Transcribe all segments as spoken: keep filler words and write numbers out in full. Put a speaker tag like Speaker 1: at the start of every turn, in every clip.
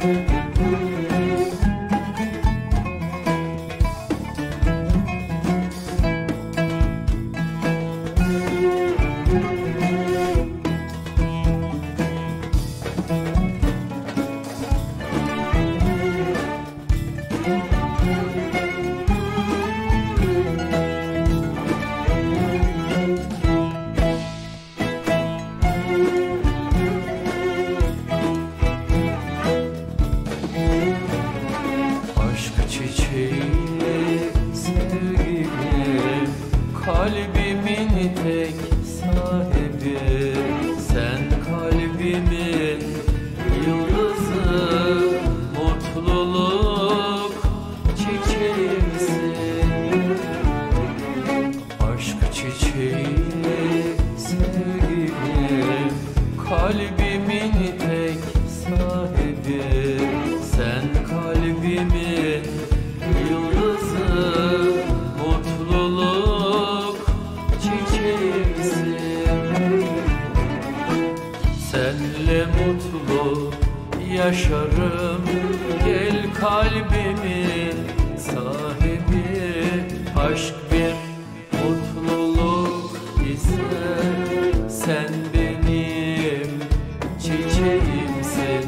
Speaker 1: Kalbimin tek sahibi, sen kalbimin yıldızı, mutluluk çiçeğimsin. Aşk çiçeği sevgilim, kalbimin tek sahibi, sen kalbimin yıldızı, mutluluk çiçeğimsin. Senle mutlu yaşarım, gel kalbimin sahibi. Aşk bir mutluluk ister, sen benim çiçeğimsin.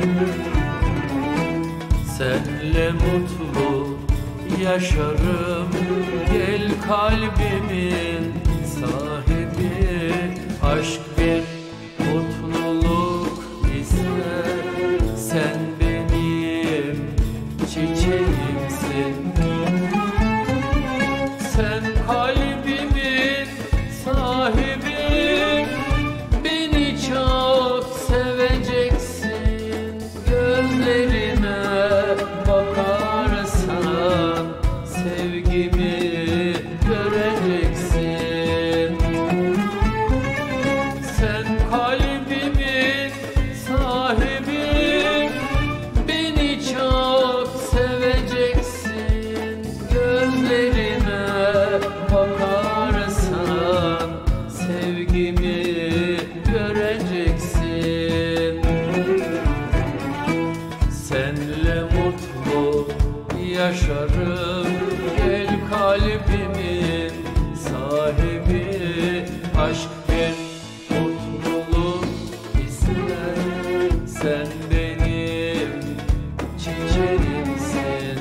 Speaker 1: Senle mutlu yaşarım, gel kalbimin sahibi. Aşk bir mutluluk ister, sen benim çiçeğimsin. Sen kalbimin sahibi, beni çok seveceksin. Gözlerime bakarsan sevgimi göreceksin. Sen kalbimin sahibi, beni çok seveceksin. Gözlerime bakarsan sevgimi göreceksin. Senle mutlu yaşarım, gel kalbimin sahibi. Aşk bir mutluluk ister, sen benim çiçeğimsin.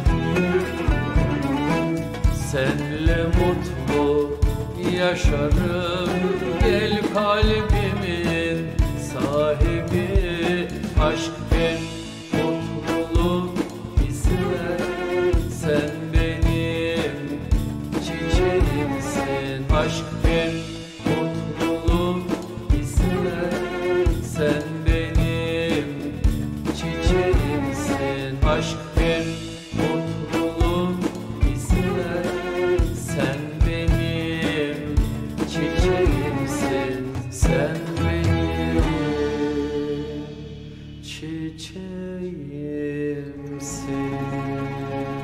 Speaker 1: Senle mutlu yaşarım, gel kalbimin sahibi. Aşk bir mutluluk ister, sen benim çiçeğimsin. Aşk bir mutluluk ister, sen benim çiçeğimsin. Aşk bir mutluluk ister, sen benim çiçeğimsin. Sen benim çiçeğimsin.